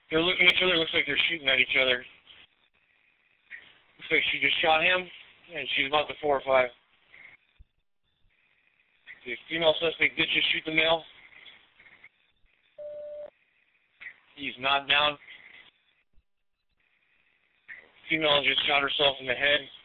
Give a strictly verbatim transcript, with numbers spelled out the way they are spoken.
They're looking at each other. Looks like they're shooting at each other. Looks like she just shot him, and she's about to four or five. The female suspect did just shoot the male. He's knocked down. Female just shot herself in the head.